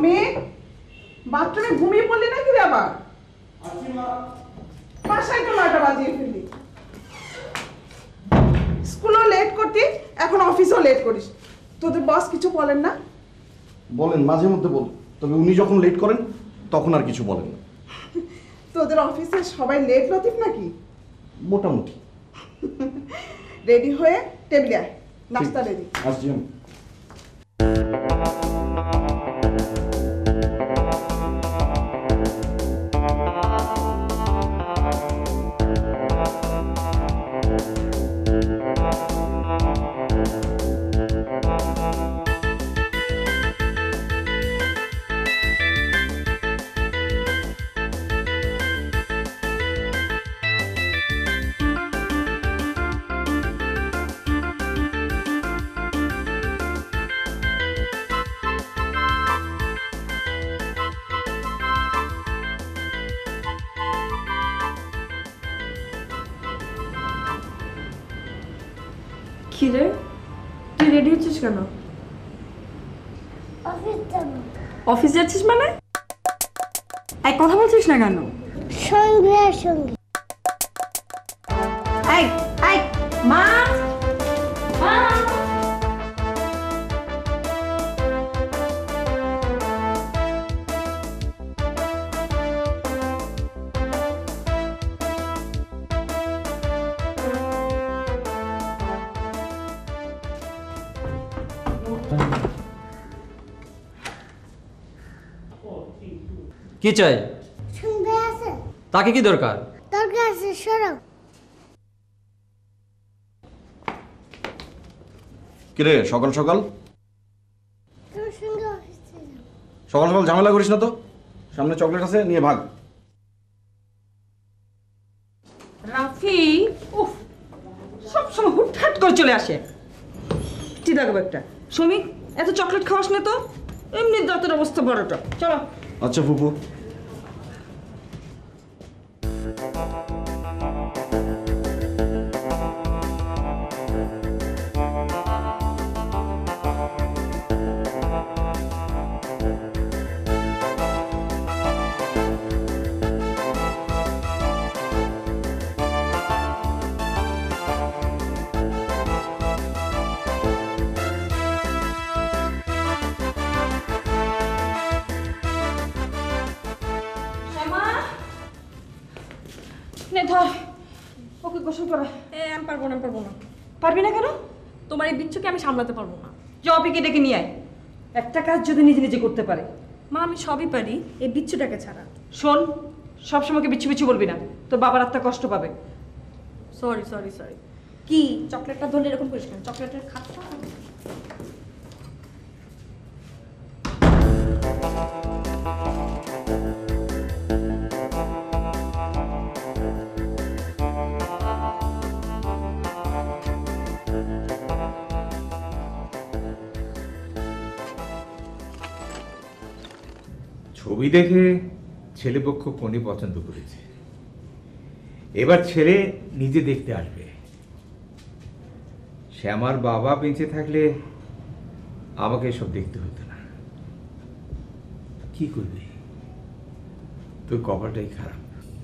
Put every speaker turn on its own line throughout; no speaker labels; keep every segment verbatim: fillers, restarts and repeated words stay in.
শ্রমিক বাথরুমে ঘুমিয়ে পড়লি নাকি রে আবার? বাসায় তো নয়টা বাজিয়ে ফেললি। স্কুলও লেট করতি, এখন অফিসও লেট করিস। তোদের বস কিছু বলেন না?
বলেন, মাঝে মধ্যে বলেন, তবে উনি যখন লেট করেন তখন আর কিছু বলেন না।
তোদের অফিসে সবাই লেট লতিফ নাকি?
মোটামুটি।
রেডি হয়ে টেবিলে আয়, নাস্তা রেডি।
আসছি আমি।
কিরে তুই রেডি হচ্ছিস কেন?
অফিস যাব।
অফিস যাচ্ছিস মানে? এই কথা বলছিস না কেন?
সঙ্গে সঙ্গে।
এই এই মা মা
কি চাই?
সঙ্গে আছে।
তাকে কি দরকার?
দরকার আছে, সরব।
কিরে সকাল সকাল?
তোর সঙ্গে অফিসে যাব।
সকাল সকাল ঝামেলা করিস না তো। সামনে চকলেট আছে, নিয়ে ভাগ।
রাফি উফ সবসময় হুটহাট করে চলে আসে। ঠিক লাগবে একটা। শ্রমিক এত চকলেট খাওয়াস না তো, এমনি দাঁতের অবস্থা বড়টা। চলো।
আচ্ছা ফুপু।
ধর ওকে গোসল করা।
এ আমি পারবো না পারবো না।
পারবি না কেন?
তোমার এই বিচ্ছুকে আমি সামলাতে পারবো না।
জপিকে ডেকে নিয়ে আয়। একটা কাজ যদি নিজে নিজে করতে পারে।
মা আমি সবই পারি, এই বিচ্ছুটাকে ছাড়া।
শোন, সবসময়কে বিচ্ছু বিচ্ছু বলবি না, তোর বাবার আত্মা কষ্ট পাবে।
Sorry sorry sorry. কি চকলেটটা ধরলে এরকম করিস কেন? চকলেটের খাতটা
ছবি দেখে ছেলেপক্ষ কোণে পছন্দ করেছে। এবার ছেলে নিজে দেখতে আসবে। শ্যামার বাবা বেঁচে থাকলে আমাকে এসব দেখতে হতো না। কি করবি, তোর কপালটাই খারাপ।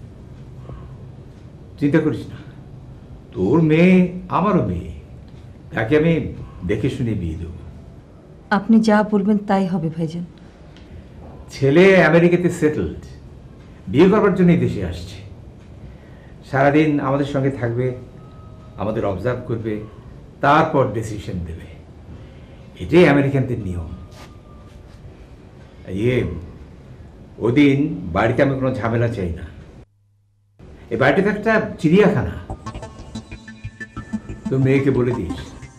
চিন্তা করিস না, তোর মেয়ে আমারও মেয়ে, তাকে আমি দেখে শুনে বিয়ে দেবো।
আপনি যা বলবেন তাই হবে ভাইজান।
ছেলে আমেরিকাতে সেটেলড, বিয়ে করবার জন্যই দেশে আসছে। সারাদিন আমাদের সঙ্গে থাকবে, আমাদের অবজার্ভ করবে, তারপর ডিসিশন দেবে। এটাই আমেরিকানদের নিয়ম। ইয়ে ওদিন বাড়িতে আমি কোনো ঝামেলা চাই না। এই বাড়িটা একটা চিড়িয়াখানা। তোর মেয়েকে বলে দিস।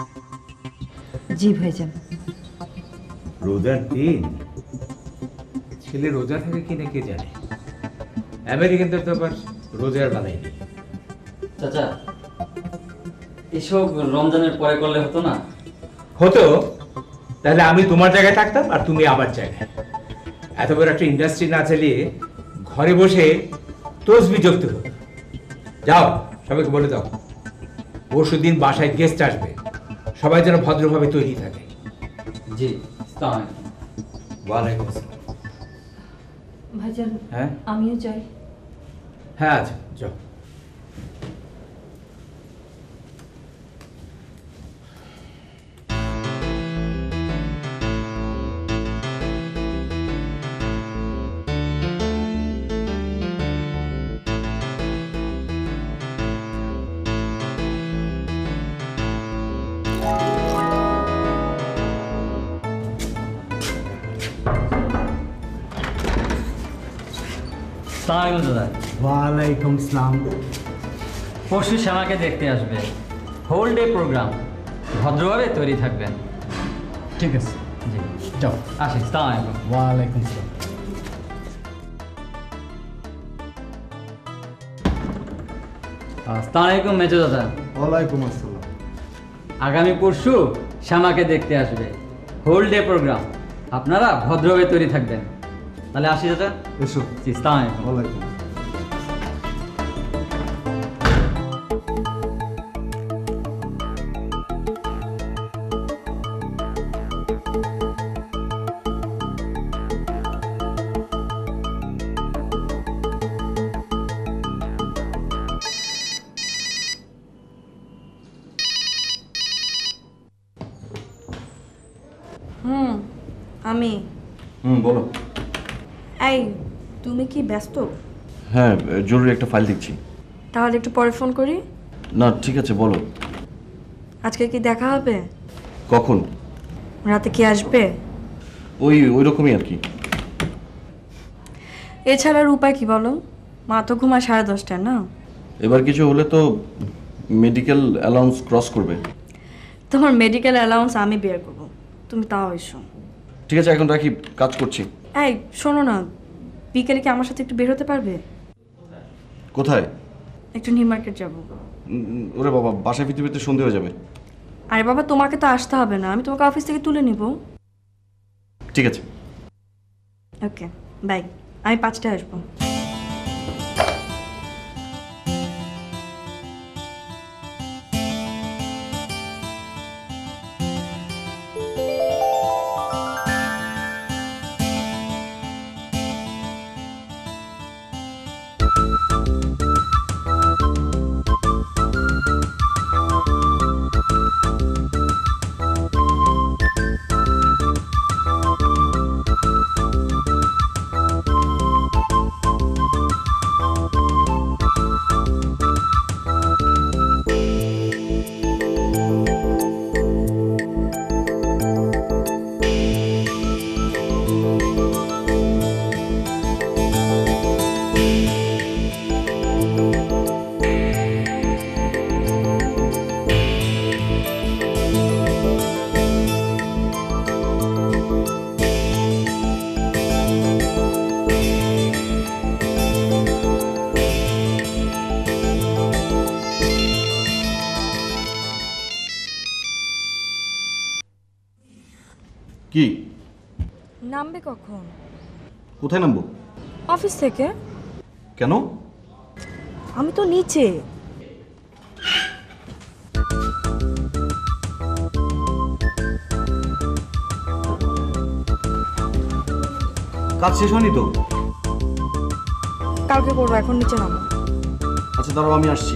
জি ভাইজান।
রোজার দিন ছেলে রোজা থাকে কিনা কে জানে। আমেরিকানদের তো আবার রোজার বালাই নেই।
চাচা এসব রমজানের পরে করলে হতো না?
হতো, তাহলে আমি তোমার জায়গায় থাকতাম আর তুমি আমার জায়গায়। এত বড় একটা ইন্ডাস্ট্রি না চালিয়ে ঘরে বসে তসবি জপতে হতো। যাও সবাইকে বলে দাও পরশু দিন বাসায় গেস্ট আসবে, সবাই যেন ভদ্রভাবে তৈরি থাকে।
জি। আসসালামু আলাইকুম।
ওয়ালাইকুম আসসালাম।
ভাইজান
হ্যাঁ
আমিও যাই।
হ্যাঁ আচ্ছা যাও।
সালাম দাদা।
ওয়ালাইকুম সালাম।
পরশু শ্যামাকে দেখতে আসবে, হোল ডে প্রোগ্রাম, ভদ্রভাবে তৈরি থাকবেন।
ঠিক আছে,
জি
যাও।
আসি, সালাম আলাইকুম।
ওয়ালাইকুম সালাম।
আসসালামু আলাইকুম মেজো দাদা।
ওয়ালাইকুম আসসালাম।
আগামী পরশু শ্যামাকে দেখতে আসবে, হোল ডে প্রোগ্রাম, আপনারা ভদ্রভাবে তৈরি থাকবেন। তাহলে আসি দাদা।
এসো।
জি সালাম আলাইকুম।
ওয়ালাইকুম।
হুম আমি।
হুম বলো।
এই তুমি কি ব্যস্ত?
হ্যাঁ, জরুরি একটা ফাইল দেখছি।
তাহলে একটু পরে ফোন করি।
না ঠিক আছে, বলো।
আজকে কি দেখা হবে?
কখন?
রাতে কি আসবে?
ওই ওই রকমই আর কি।
এছাড়ার উপায় কি বলো? মা তো ঘুমায় সাড়ে দশটায় না।
এবার কিছু হলে তো মেডিকেল অ্যালাউন্স ক্রস করবে।
তোমার মেডিকেল অ্যালাউন্স আমি বের করবো, তুমি তাও এসো।
ঠিক আছে, এখন রাখি, কাজ করছি।
এই শোনো না, বিকেলে কি আমার সাথে একটু বের হতে পারবে?
কোথায়?
একটু নিউ মার্কেট যাবো।
উম, ওরে বাবা, বাসায় ফিরতে ফিরতে সন্ধে হয়ে যাবে।
আরে বাবা, তোমাকে তো আসতে হবে না, আমি তোমাকে অফিস থেকে তুলে নিব।
ঠিক আছে।
ওকে বাই, আমি পাঁচটায় আসবো।
কি?
নামবে কখন?
কোথায় নামবো?
অফিস থেকে।
কেন?
আমি তো নিচে।
কাজ শেষ হয়নি তো?
কালকে করবো, এখন নিচে নামো।
আচ্ছা দাঁড়াও, আমি আসছি।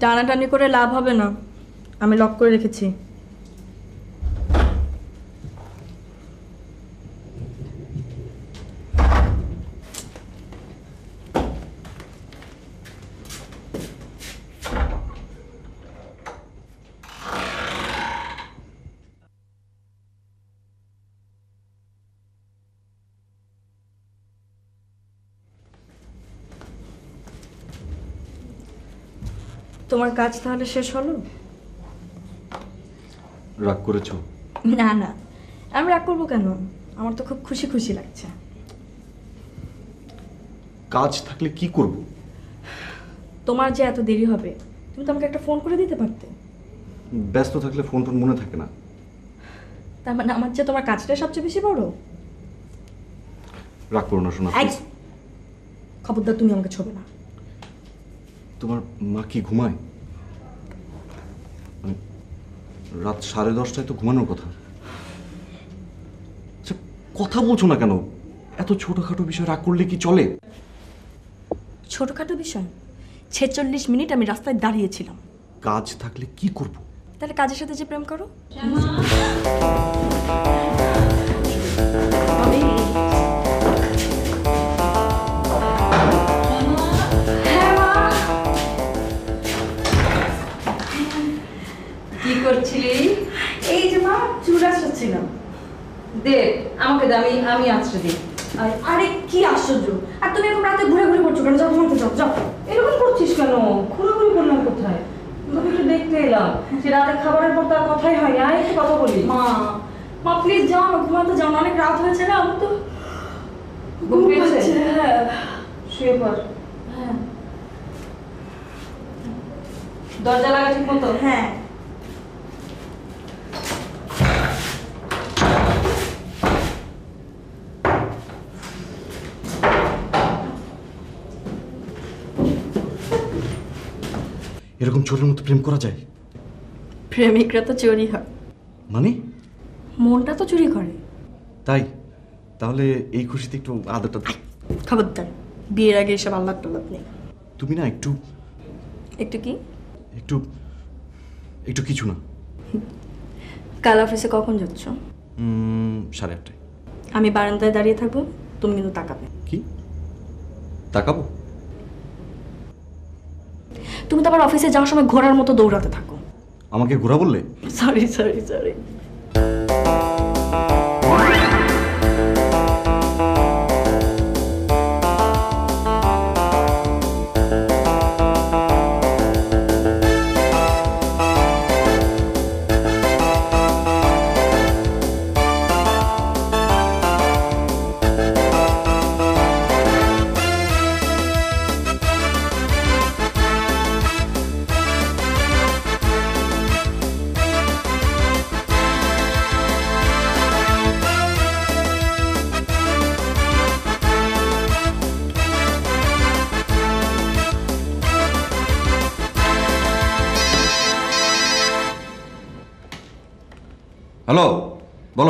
টানাটানি করে লাভ হবে না, আমি লক করে রেখেছি। তোমার কাজ তাহলে শেষ হলো?
রাগ করেছো?
না না, আমি রাগ করবো কেন? আমার তো খুব খুশি খুশি লাগছে।
কাজ থাকলে কি করব?
তোমার যে এত দেরি হবে, তুমি তো আমাকে একটা ফোন করে দিতে পারতে।
ব্যস্ত থাকলে ফোন টোন মনে থাকে না।
তার মানে আমার যে তোমার কাজটাই সবচেয়ে বেশি বড়?
রাগ করো না শোনা।
এই, খবরদার তুমি আমাকে ছোবে না।
তোমার মা কি ঘুমায়? মানে রাত সাড়ে দশটায় তো ঘুমানোর কথা। আচ্ছা, কথা বলছো না কেন? এত ছোটখাটো বিষয় রাগ করলে কি চলে?
ছোটখাটো বিষয়? ছেচল্লিশ মিনিট আমি রাস্তায় দাঁড়িয়েছিলাম।
কাজ থাকলে কি করব?
তাহলে কাজের সাথে যে প্রেম করো। আমি
কি করছিলি?
এই যে মা, চুল আসাচ্ছিলাম।
দে আমাকে দে, আমি আমি আছড়ে দিই।
আরে কি আশ্চর্য! আর তুমি এরকম রাতে ঘুরে ঘুরে করছো কেন? যাও ঘুমাতে যাও, যাও।
এরকম করছিস কেন? ঘুরাঘুরি করলাম কোথায়? তোকে একটু দেখতে এলাম। সে রাতে খাবারের পর তার কথাই হয়নি। আয় একটু কথা বলি।
মা মা প্লিজ যাও না, ঘুমাতে যাও না, অনেক রাত হয়েছে না। আমি তো
ঘুম পেয়েছে?
পাচ্ছে, হ্যাঁ।
শুয়ে পড়।
হ্যাঁ
দরজা লাগা ঠিক মতো?
হ্যাঁ।
এরকম চোরের মতো প্রেম করা যায়?
প্রেমিকরা তো চুরি হয়,
মানে?
মনটা তো চুরি করে।
তাই? তাহলে এই খুশিতে একটু আদরটা দাও।
খবরদার, বিয়ের আগে এসব আল্লাহ টাল্লাহ নেই।
তুমি না একটু
একটু কি?
একটু একটু কিছু না।
কাল অফিসে কখন যাচ্ছ?
উম, সাড়ে আটটায়।
আমি বারান্দায় দাঁড়িয়ে থাকবো, তুমি কিন্তু তাকাবে।
কি তাকাবো?
তুমি তো আবার অফিসে যাওয়ার সময় ঘোড়ার মতো দৌড়াতে থাকো।
আমাকে ঘোরা বললে?
Sorry sorry sorry.
হ্যালো, বলো।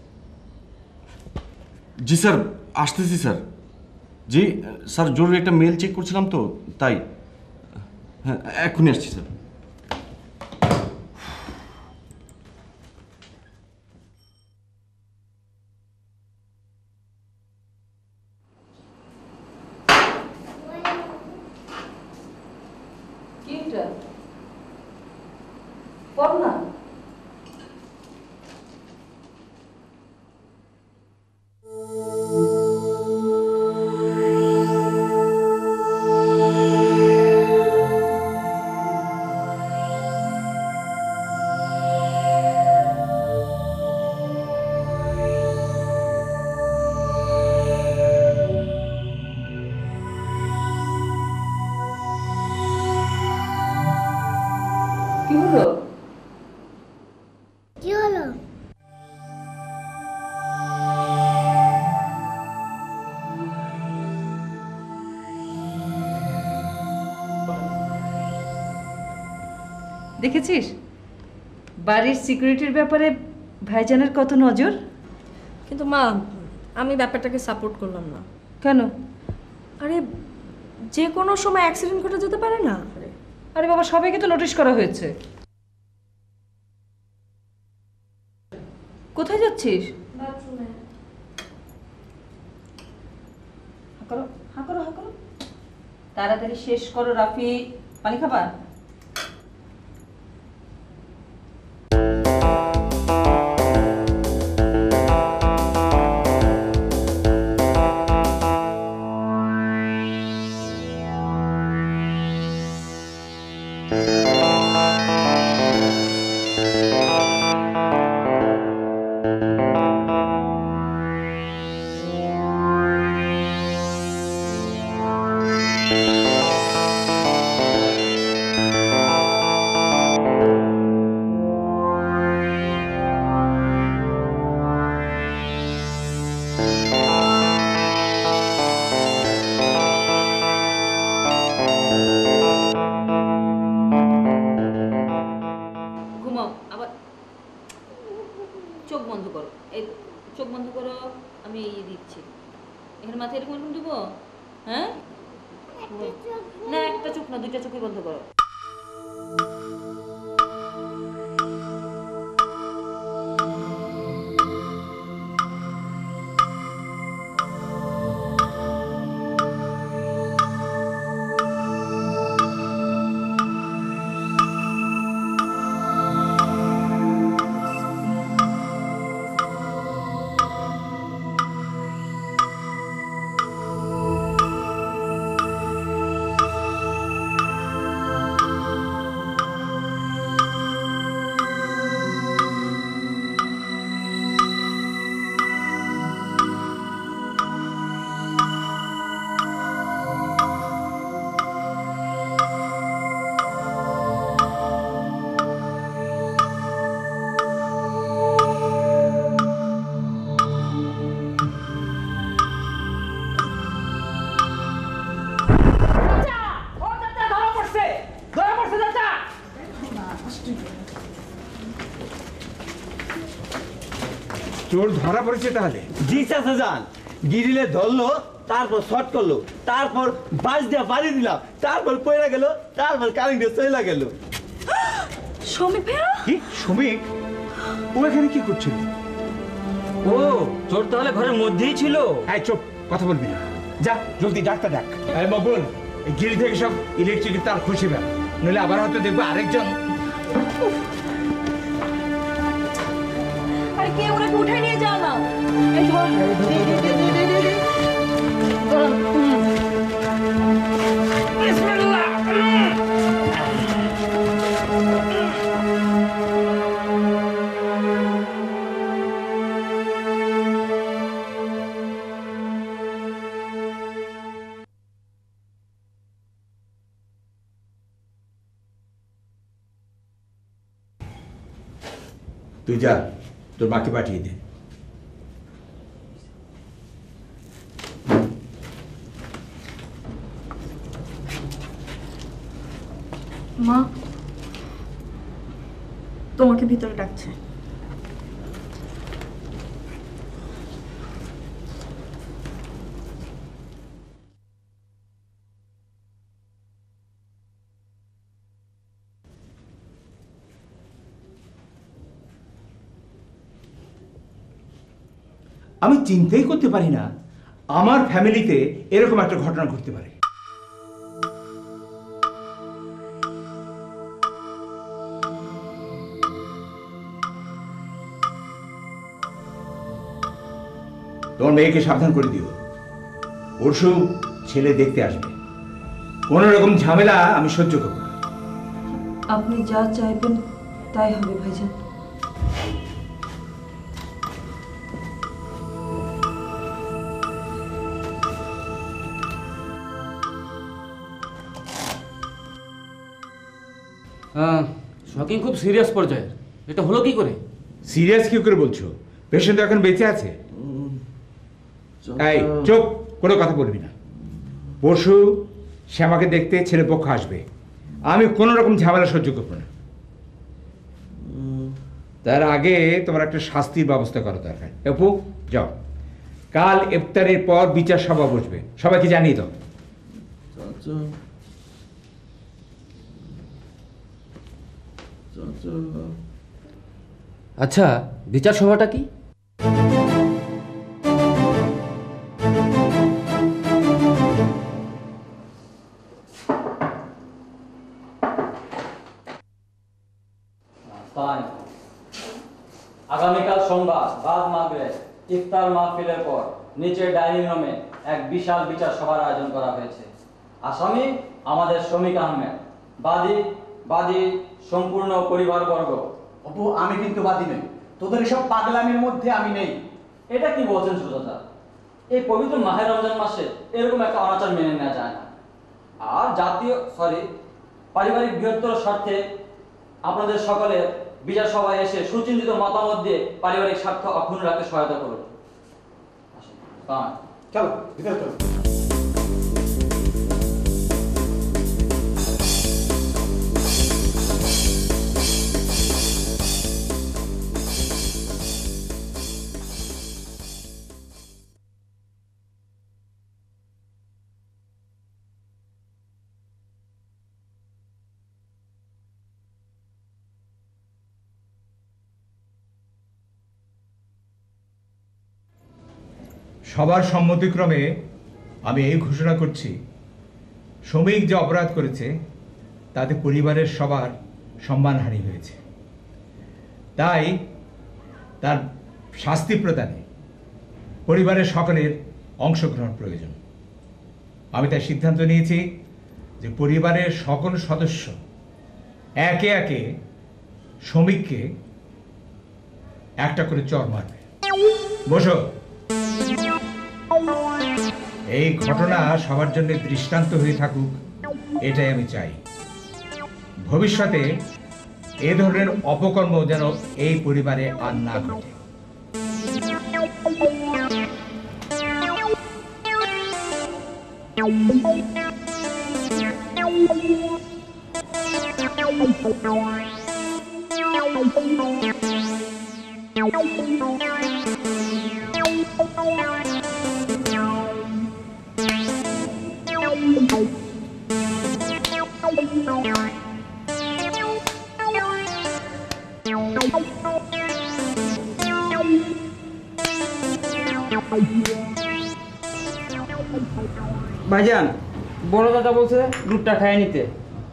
জি স্যার, আসতেছি স্যার। জি স্যার, জরুরি একটা মেল চেক করছিলাম তো, তাই। হ্যাঁ, এক্ষুনি আসছি স্যার।
কি এটা? পড় না। কি হলো?
কি হলো?
দেখেছিস বাড়ির সিকিউরিটির ব্যাপারে ভাইজানের কত নজর?
কিন্তু মা, আমি ব্যাপারটাকে সাপোর্ট করলাম না।
কেন?
আরে যে কোনো সময় অ্যাক্সিডেন্ট ঘটে যেতে পারে না?
আরে বাবা, সবাইকে তো নোটিশ করা হয়েছে। কোথায় যাচ্ছিস?
বাথরুমে।
হা করো, হা করো, হা করো। তাড়াতাড়ি শেষ করো রাফি। পানি খাবা? ঘুমাও আবার। চোখ বন্ধ করো, এই চোখ বন্ধ করো। আমি এই দিচ্ছি, এখানে মাথায় এরকম এরকম দেবো। হ্যাঁ, না একটা চোখ না, দুইটা চোখই বন্ধ করো।
চোর ধরা পড়েছে তাহলে?
জি চাচা যান, গিরিলে ধরলো, তারপর শর্ট করলো, তারপর বাস দিয়ে বাড়ি দিলাম, তারপর পয়লা গেল, তারপর কারেন্টে চলে গেল।
সমীপ ভাইয়া?
কি সমীক? ও এখানে কি করছিল?
ও চোর তাহলে ঘরের মধ্যেই ছিল।
এই চুপ, কথা বলবি না। যা জলদি ডাক্তার ডাক। এই মকবুল, এই গিরি থেকে সব ইলেকট্রিক তার খুশি ফেল, নইলে আবার হয়তো দেখবো আরেকজন।
আরে কে ওনাকে উঠাই নিয়ে যাও না। এই ধর।
তুই যা, তোর মাকে পাঠিয়ে দে।
মা, তোমাকে ভিতরে ডাকছে।
আমি চিন্তাই করতে পারি না আমার ফ্যামিলিতে এরকম একটা ঘটনা ঘটতে পারে। তোমার মেয়েকে সাবধান করে দিও, পরশু ছেলে দেখতে আসবে, কোন রকম ঝামেলা আমি সহ্য করব না।
আপনি যা চাইবেন তাই হবে ভাইজান।
শকিং খুব সিরিয়াস পর্যায়ে, এটা হলো কি করে?
সিরিয়াস কি করে বলছো? পেশেন্ট এখন বেঁচে আছে। এই চুপ, কোনো কথা বলবি না। পরশু শ্যামাকে দেখতে ছেলে পক্ষ আসবে, আমি কোনো রকম ঝামেলা সহ্য করবো না। তার আগে তোমার একটা শাস্তির ব্যবস্থা করা দরকার। অপু যাও, কাল ইফতারের পর বিচার সভা বসবে, সবাইকে জানিয়ে দাও।
আচ্ছা, বিচার সভাটা কি? আগামীকাল সোমবার বাদ মাগরিব ইফতার মাহফিলের পর নিচের ডাইনিং রুমে এক বিশাল বিচার সভার আয়োজন করা হয়েছে। আসামি আমাদের শমীক আহমেদ, বাদী বাদী সম্পূর্ণ পরিবারবর্গ।
অপু, আমি কিন্তু বাদী নই, তোদের এসব পাগলামির মধ্যে আমি নেই।
এটা কি বলছেন সুজাতা? এই পবিত্র মাহে রমজান মাসে এরকম একটা অনাচার মেনে নেওয়া যায় না। আর জাতীয় সরি পারিবারিক বৃহত্তর স্বার্থে আপনাদের সকলের বিচার সভায় এসে সুচিন্তিত মতামত দিয়ে পারিবারিক স্বার্থ অক্ষুণ্ণ রাখতে সহায়তা করুন।
চলো ভিতরে চলো।
সবার সম্মতিক্রমে আমি এই ঘোষণা করছি, শমীক যে অপরাধ করেছে তাতে পরিবারের সবার সম্মানহানি হয়েছে। তাই তার শাস্তি প্রদানে পরিবারের সকলের অংশগ্রহণ প্রয়োজন। আমি তাই সিদ্ধান্ত নিয়েছি যে পরিবারের সকল সদস্য একে একে শমীককে একটা করে চড় মারবে। বসো। এই ঘটনা সবার জন্য দৃষ্টান্ত হয়ে থাকুক, এটাই আমি চাই। ভবিষ্যতে এ ধরনের অপকর্ম যেন এই পরিবারে আর না ঘটে।
ভাইজান, বড় দাদা বলছে দুধটা খাইয়ে নিতে।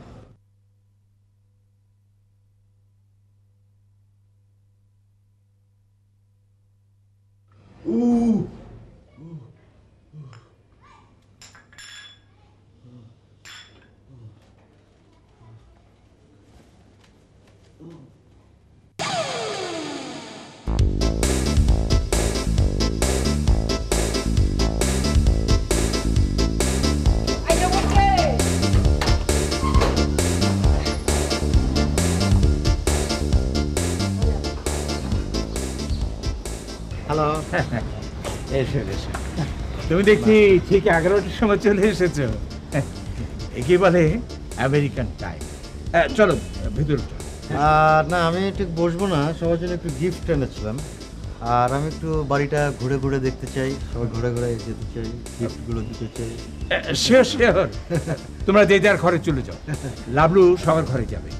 হ্যালো।
এসো এসো, তুমি দেখি ঠিক এগারোটার সময় চলে এসেছো। একে বলে আমেরিকান টাইম। চলো ভিতরে চলো।
আর না, আমি ঠিক বসবো না, সবার জন্য একটু গিফট এনেছিলাম। আর আমি একটু বাড়িটা ঘুরে ঘুরে দেখতে চাই, সবাই ঘুরে ঘুরে যেতে চাই, গিফটগুলো দিতে চাই।
শিওর শিওর, তোমরা যে যার ঘরে চলে যাও, লাবলু সবার ঘরে যাবে।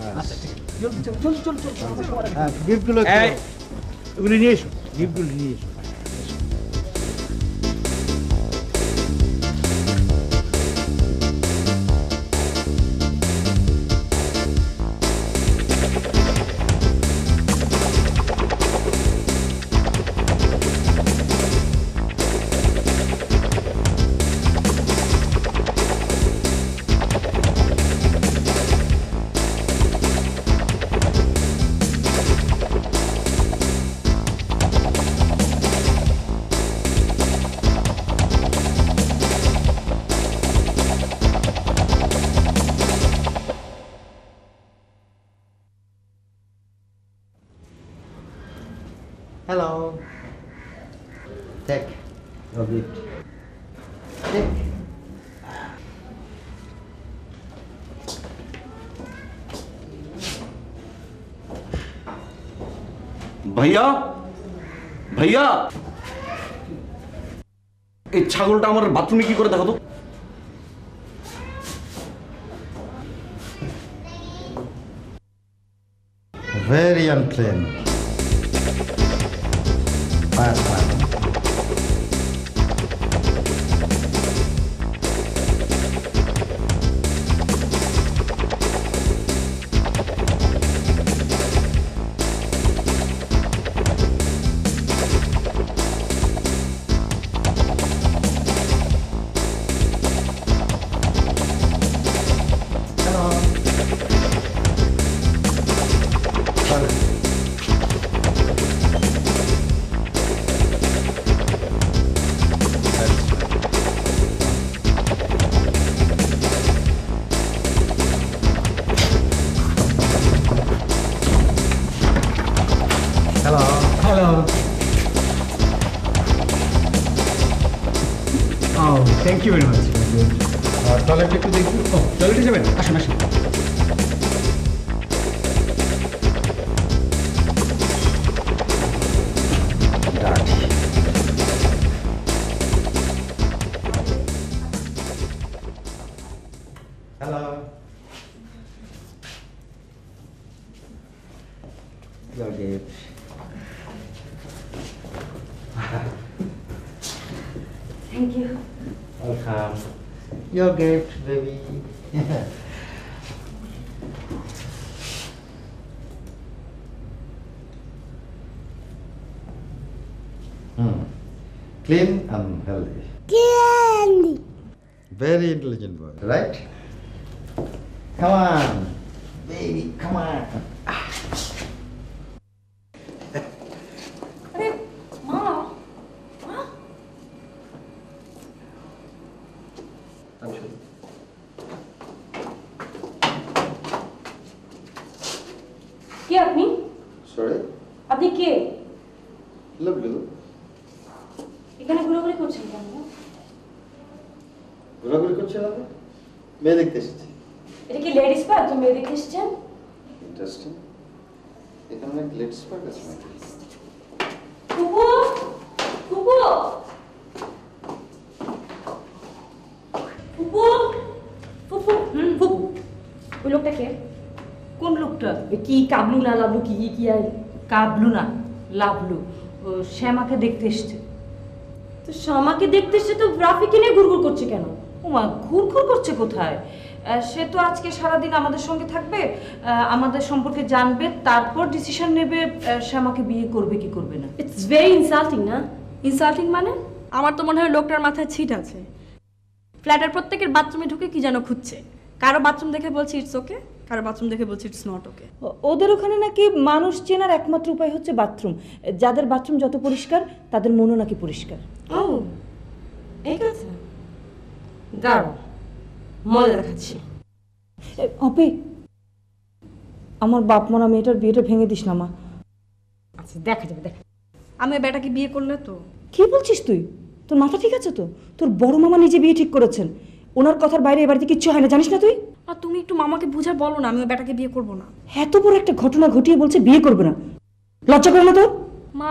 হ্যাঁ, গিফটগুলো
এগুলো নিয়ে এসো, গিফটগুলো নিয়ে এসো।
Hello. Take your gift. Take.
ভাইয়া, ভাইয়া, এই ছাগলটা আমার বাথরুমে কি করে দেখো তো।
very unclean. Fire, fire.
Hello. Hello. Oh, thank you very much.
Toilet একটু দেখি।
ও, টয়লেটে যাবেন? আসুন আসুন।
Hello. Your gift.
Thank you.
Welcome. Your gift, baby. hmm. Clean and healthy.
Candy.
Very intelligent boy, right? Come on, baby, come on.
আরে মা মা কে আপনি
Sorry?
আপনি কে
Look, look.
এখানে ঘোরাঘুরি করছেন কেন
ঘোরাঘুরি করছে না? মেয়ে দেখতে এসেছি।
এটা কি লেডিস পার্ক তুমি মেয়ে দেখতে এসেছেন
ইন্টারেস্টিং। এখানে অনেক লেডিস পার্ক আছে নাকি?
ফুপু ফুপু ফুপু ফুপু হুম ফুপু ওই লোকটা কে
কোন লোকটা?
কি কাবলু না লাবলু কি কি কি আর
কাবলু না, লাভলু। ও শ্যামাকে দেখতে এসছে।
তো শ্যামাকে দেখতে এসে তো রাফিকে নিয়ে ঘুরঘুর করছে কেন?
ওমা, ঘুরঘুর করছে কোথায়? আহ, সে তো আজকে সারাদিন আমাদের সঙ্গে থাকবে, আহ, আমাদের সম্পর্কে জানবে, তারপর ডিসিশন নেবে আহ, শ্যামাকে বিয়ে করবে কি করবে না।
ইটস ভেরি ইনসাল্টিং না? ইনসাল্টিং মানে আমার তো মনে হয় লোকটার মাথায় ছিট আছে। ফ্ল্যাটের প্রত্যেকের বাথরুমে ঢুকে কি যেন খুঁজছে। কারো বাথরুম দেখে বলছে ইটস ওকে, কারো বাথরুম দেখে বলছে ইটস নট ওকে।
ও- ওদের ওখানে নাকি মানুষ চেনার একমাত্র উপায় হচ্ছে বাথরুম। যাদের বাথরুম যত পরিষ্কার তাদের মনও নাকি পরিষ্কার।
ও এই কথা দাঁড়ো মজা দেখাচ্ছি।
এ, অপি, আমার বাপ মরা মেয়েটার বিয়েটা ভেঙে দিস না মা।
আচ্ছা দেখা যাবে দেখা। আমি ওই বেটাকে বিয়ে করলে তো
কি বলছিস তুই? তোর মাথা ঠিক আছে তো? তোর বড় মামা নিজে বিয়ে ঠিক করেছেন। ওনার কথার বাইরে এ বাড়িতে কিচ্ছু হয় না, জানিস না তুই?
আর তুমি একটু মামাকে বুঝা বলো না আমি ওই বেটাকে বিয়ে করব না।
এত বড় একটা ঘটনা ঘটিয়ে বলছে বিয়ে করবে না, লজ্জা করে না তোর?
মা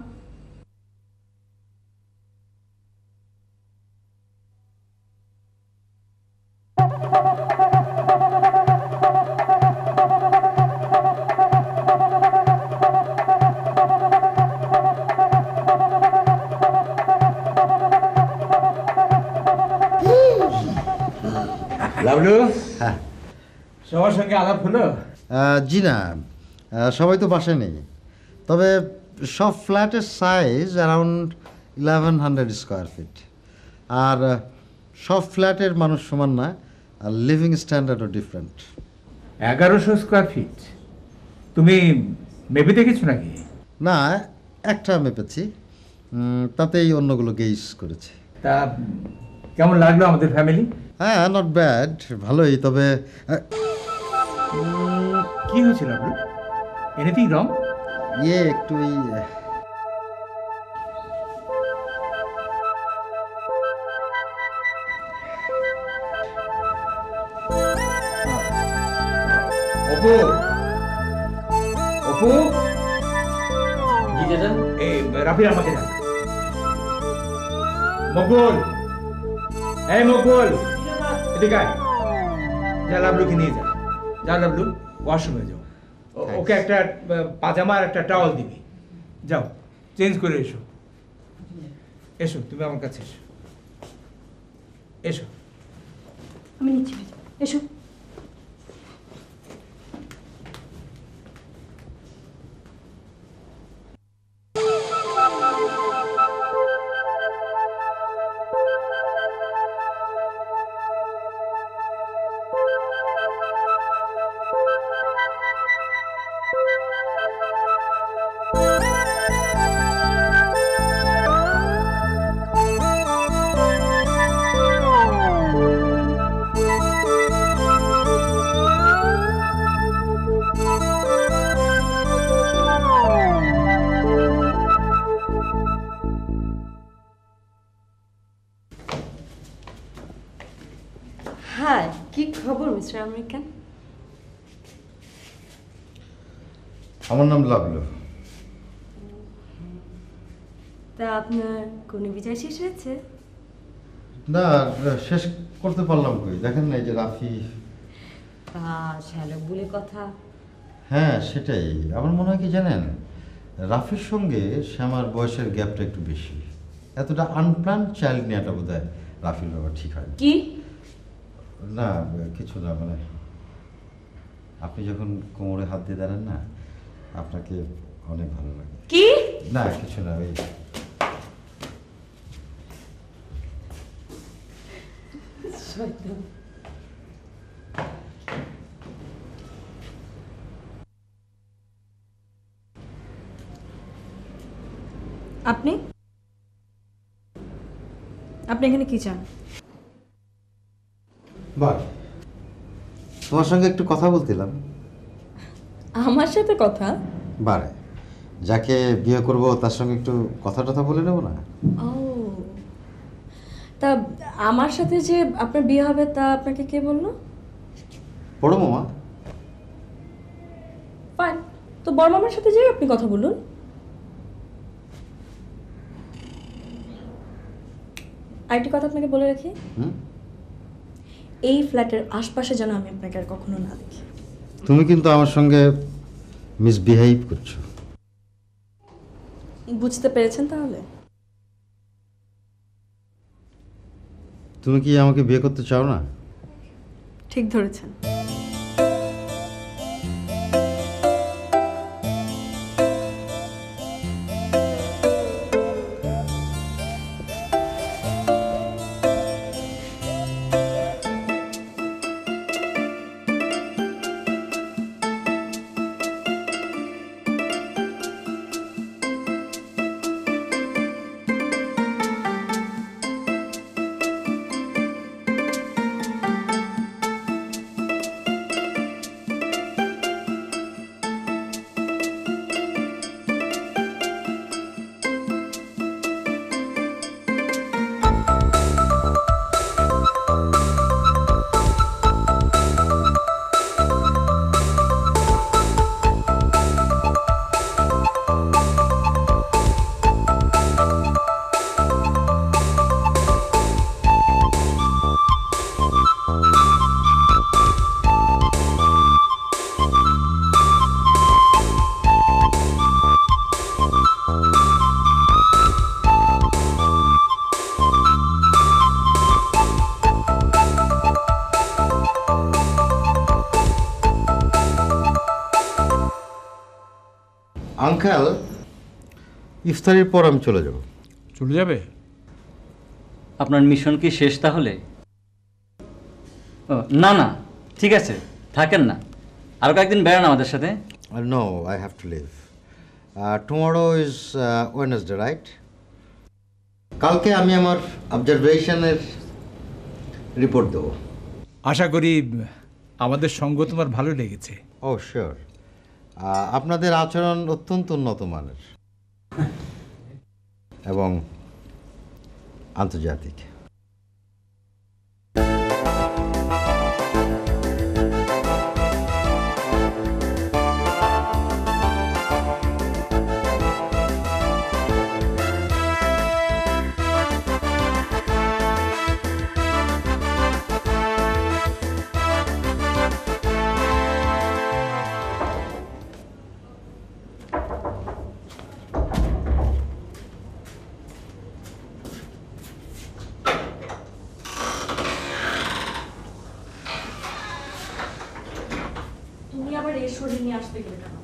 লাভলু,
হ্যাঁ।
সবার সঙ্গে আলাপ হলো?
আহ, জি না, আহ, সবাই তো বাসায় নেই। তবে সব ফ্ল্যাটের size around eleven hundred square feet. আর আহ, সব ফ্ল্যাটের মানুষ সমান না, আর লিভিং স্ট্যান্ডার্ডও ডিফারেন্ট।
এগারোশো স্কোয়ার ফিট? তুমি মেপে দেখেছো নাকি?
না, একটা মেপেছি, উম, তাতেই অন্যগুলো গেইস করেছে।
তা কেমন লাগলো আমাদের ফ্যামিলি?
হ্যাঁ, নট ব্যাড, ভালোই। তবে আহ,
কি হয়েছিল লাভলু? Anything wrong?
ইয়ে একটু এই আহ,
অপু, অপু,
জি চাচা।
এই রাফির আমাকে ডাক। মকবুল, এই মকবুল, এদিকে আয়। যা লাভলুকে নিয়ে যা। যা লাভলু, ওয়াশরুমে যাও। ও- ওকে একটা আহ, পাজামা আর একটা টাওয়াল দিবি। যাও চেঞ্জ করে এসো। এসো তুমি আমার কাছে এসো। এসো।
আমি নিচ্ছি ভাইজান, এসো। হ্যাঁ, কি খবর মিস্টার আমেরিকান?
আমার নাম লাবলু।
তা আপনার কোন বিচার শেষ হয়েছে?
না, শেষ করতে পারলাম কই, দেখেন না এই যে রাফি।
তা শ্যালক বলে কথা।
হ্যাঁ সেটাই, আমার মনে হয় কি জানেন, রাফির সঙ্গে শ্যামার বয়সের গ্যাপটা একটু বেশি। এতটা আনপ্ল্যান চাইল্ড নেওয়াটা বোধ হয় রাফির বাবা ঠিক হয়
কি
না। কিছু না, মানে আপনি যখন কোমরে হাত দিয়ে দাঁড়ান না, আপনাকে অনেক ভালো লাগে।
কি
না কিছু না, ওই
আপনি আপনি এখানে কি চান?
বল, তোমার সঙ্গে একটু কথা বলছিলাম।
আমার সাথে কথা?
বারে, যাকে বিয়ে করব তার সঙ্গে একটু কথা টথা বলে নেবো না?
ও, তা আমার সাথে যে আপনার বিয়ে হবে তা আপনাকে কে বললো?
বড় মামা।
ফাইন, তো বড় মামার সাথে যেই আপনি কথা বলুন। আরেকটি কথা আপনাকে বলে রাখি,
হুম?
এই ফ্ল্যাটের আশপাশে যেন আমি আপনাকে আর কখনো না দেখি।
তুমি কিন্তু আমার সঙ্গে মিসবিহেভ করছো।
বুঝতে পেরেছেন তাহলে?
তুমি কি আমাকে বিয়ে করতে চাও না?
ঠিক ধরেছেন।
আঙ্কেল, ইফতারির পর আমি চলে যাব।
চলে যাবে?
আপনার মিশন কি শেষ তাহলে? ও, না না ঠিক আছে, থাকেন না, আরও কয়েকদিন বেড়ান আমাদের সাথে।
No, I have to leave. Tomorrow is Wednesday, right? কালকে আমি আমার অবজারভেশনের রিপোর্ট দেবো।
আশা করি আমাদের সঙ্গ তোমার ভালো লেগেছে।
ও শিওর, আপনাদের আচরণ অত্যন্ত উন্নত মানের এবং আন্তর্জাতিক।
শরীর নিয়ে আসতে গেলে কেন?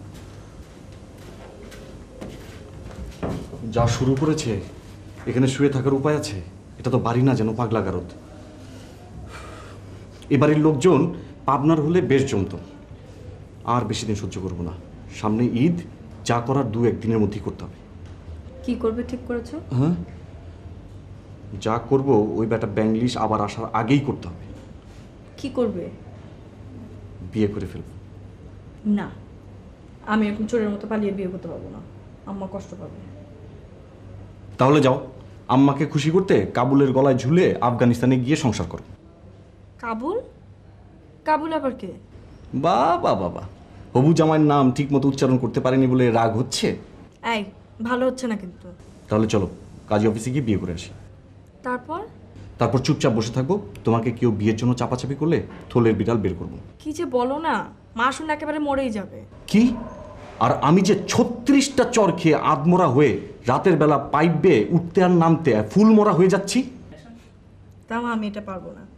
যা শুরু করেছে, এখানে শুয়ে থাকার উপায় আছে? এটা তো বাড়ি না, যেন পাগলা গারদ। এবারের লোকজন পাবনার হলে বেশ জমতো। আর বেশি দিন সহ্য করবো না। সামনে ঈদ, যা করার দু একদিনের মধ্যেই করতে হবে।
কি করবে ঠিক করেছো?
হ্যাঁ, যা করব ওই বেটা ব্যাংলিশ আবার আসার আগেই করতে হবে।
কি করবে?
বিয়ে করে ফেলবো।
না, আমি এরকম চোরের মতো পালিয়ে বিয়ে করতে পারবো না। আম্মা কষ্ট পাবে।
তাহলে যাও, আম্মাকে খুশি করতে কাবুলের গলায় ঝুলে আফগানিস্তানে গিয়ে সংসার করো।
কাবুল? কাবুল আবার কে?
বাবা বাবা, হবু জামাইয়ের নাম ঠিক মতো উচ্চারণ করতে পারেনি বলে রাগ হচ্ছে?
এই, ভালো হচ্ছে না কিন্তু।
তাহলে চলো কাজী অফিসে গিয়ে বিয়ে করে আসি।
তারপর?
তারপর চুপচাপ বসে থাকবো। তোমাকে কেউ বিয়ের জন্য চাপাচাপি করলে থলের বিড়াল বের করবো।
কি যে বলো না, মা শুনে একেবারে মরেই যাবে।
কি? আর আমি যে ছত্রিশটা চর খেয়ে আধমরা হয়ে রাতের বেলা পাইপ বেয়ে উঠতে আর নামতে ফুল মরা হয়ে যাচ্ছি।
তাও আমি এটা পারবো না।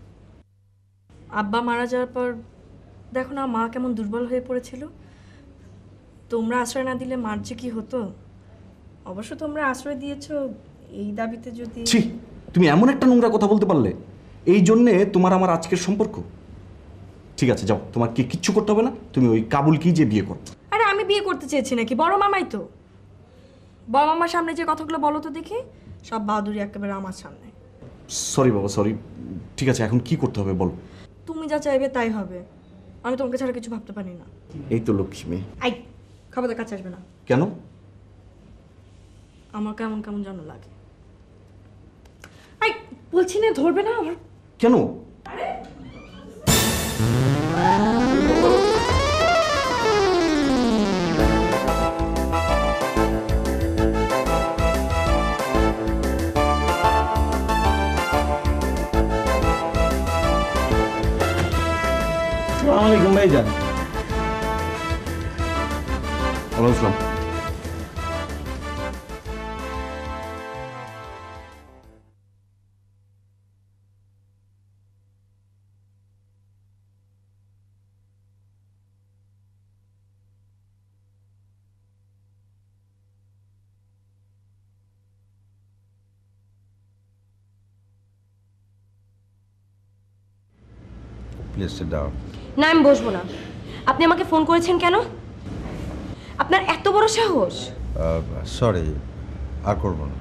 আব্বা মারা যাওয়ার পর দেখো না মা কেমন দুর্বল হয়ে পড়েছিল। তোমরা আশ্রয় না দিলে মার যে কি হতো। অবশ্য তোমরা আশ্রয় দিয়েছো, এই দাবিতে যদি।
ছি, তুমি এমন একটা নোংরা কথা বলতে পারলে? এই জন্যে তোমার আমার আজকের সম্পর্ক। ঠিক আছে, যাও, তোমার কি কিচ্ছু করতে হবে না। তুমি ওই কাবুল কি যে বিয়ে করো।
আরে আমি বিয়ে করতে চেয়েছি নাকি? বড় মামাই তো। বড় মামার সামনে যে কথাগুলো বলো তো দেখি, সব বাহাদুরি একেবারে আমার সামনে।
সরি বাবা, সরি। ঠিক আছে, এখন কি করতে হবে বলো।
তুমি যা চাইবে তাই হবে। আমি তোমাকে ছাড়া কিছু ভাবতে পারি না।
এই তো লক্ষ্মী।
আই, খাবার কাছে আসবে না।
কেন?
আমার কেমন কেমন যেন লাগে। আই, বলছি না, ধরবে না আমার।
কেন?
আসসালামু আলাইকুম ভাইজান।
ওয়ালাইকুম আসসালাম।
Please sit down.
না, আমি বসবো না। আপনি আমাকে ফোন করেছেন কেন? আপনার এত বড় সাহস?
সরি, আর করবো না।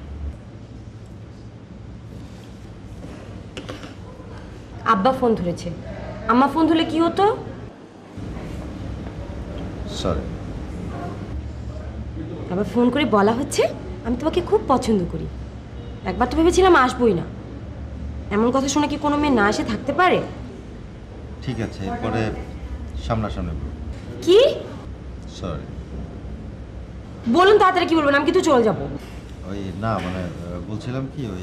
আব্বা ফোন ধরেছে। আম্মা ফোন ধরলে কি হতো?
সরি।
আবার ফোন করে বলা হচ্ছে আমি তোমাকে খুব পছন্দ করি। একবার তো ভেবেছিলাম আসবোই না। এমন কথা শুনে কি কোনো মেয়ে না এসে থাকতে পারে?
ঠিক আছে, এরপরে সামনাসামনি বলুন।
কি?
সরি।
বলুন তাড়াতাড়ি, কি বলবেন? আমি কিন্তু চলে যাবো।
ওই না, মানে বলছিলাম কি, ওই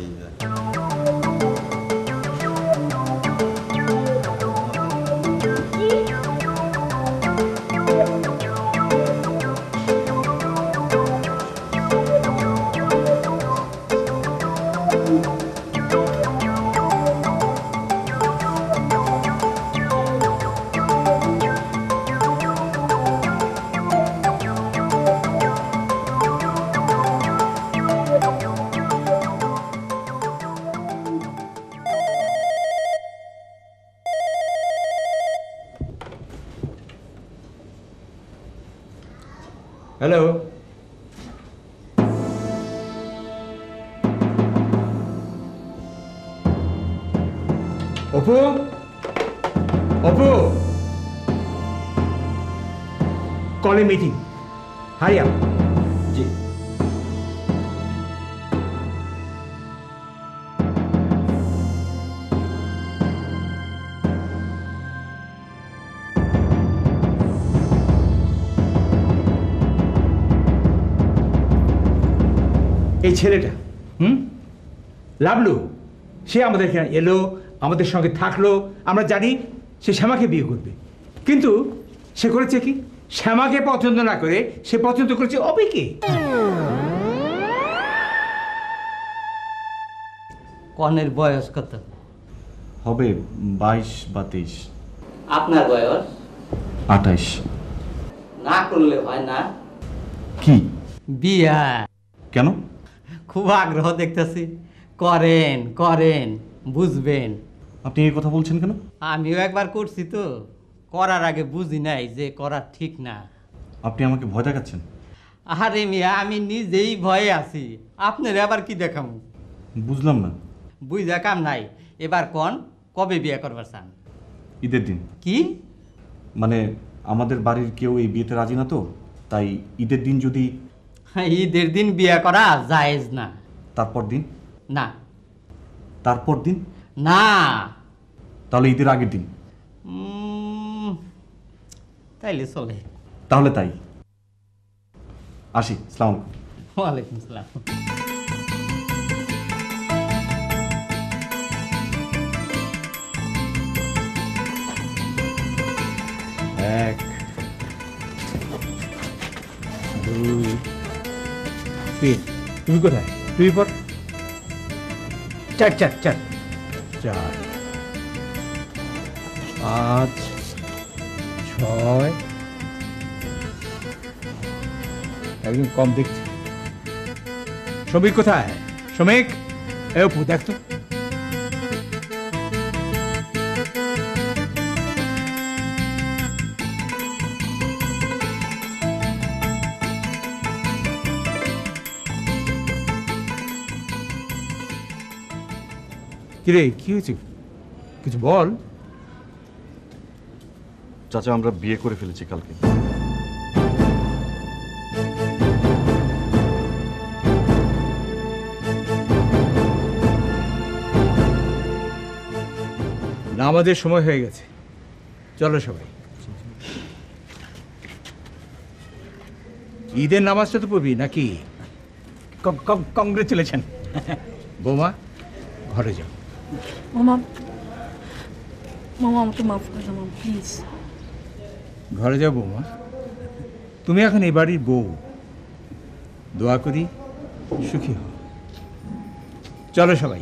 হ্যালো, অপু, অপু, কলে মিটিং, হারি আপ।
জি।
এই ছেলেটা, হুম, লাবলু, সে আমাদের এখানে এলো, আমাদের সঙ্গে থাকলো। আমরা জানি সে শ্যামাকে বিয়ে করবে, কিন্তু সে করেছে কি? শ্যামাকে পছন্দ না করে সে পছন্দ করেছে অপিকে।
কনের বয়স কত?
হবে বাইশ বা তেইশ।
আপনার বয়স?
আঠাইশ।
না করলে হয় না।
কি
বিয়া?
কেন?
খুব আগ্রহ দেখতেছি। করেন করেন, বুঝবেন।
আপনি এই কথা বলছেন কেন?
আমিও একবার করছি তো, করার আগে বুঝি নাই যে করা ঠিক না।
আপনি আমাকে ভয় দেখাচ্ছেন?
আরে মিয়া, আমি নিজেই ভয়ে আছি, আপনার আবার কি দেখাম?
বুঝলাম না।
বুঝা কাম নাই। এবার কোন কবে বিয়ে করবার চান?
ঈদের দিন।
কি
মানে আমাদের বাড়ির কেউ এই বিয়েতে রাজি না তো, তাই ঈদের দিন যদি।
ঈদের দিন বিয়ে করা জায়েজ না।
তারপর দিন?
না।
তারপর দিন?
না।
তাহলে ঈদের আগের দিন?
উম, তাইলে চলে।
তাহলে তাই। আসি। আসসালামু আলাইকুম।
ওয়ালাইকুম আসসালাম।
এক, দুই, তিন। তুমি কোথায়? তুই পর। চার চার চার চার পাঁচ ছয়। একদম কম দেখছি। শ্রমিক কোথায়? শ্রমিক, এ অপু দেখ তো। কিরে, কি হয়েছে? কিছু বল।
চাচা, আমরা বিয়ে করে ফেলেছি কালকে।
নামাজের সময় হয়ে গেছে, চলো সবাই। ঈদের নামাজটা তো পড়বি নাকি? কংগ্রেচুলেশন। বৌমা, ঘরে যাও।
মামা মামা আমাকে মাফ করে দাও মামা, প্লিজ।
ঘরে যাও বৌমা, তুমি এখন এই বাড়ির বউ। দোয়া করি সুখী হও। চলো সবাই।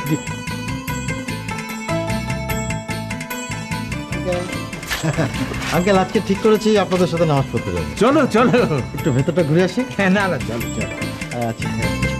আঙ্কেল, আজকে ঠিক করেছি আপনাদের সাথে নামাজ পড়তে যাবো।
চলো চলো,
একটু ভেতরটা ঘুরে আসি।
হ্যাঁ, না না, চলো চলো।
আচ্ছা।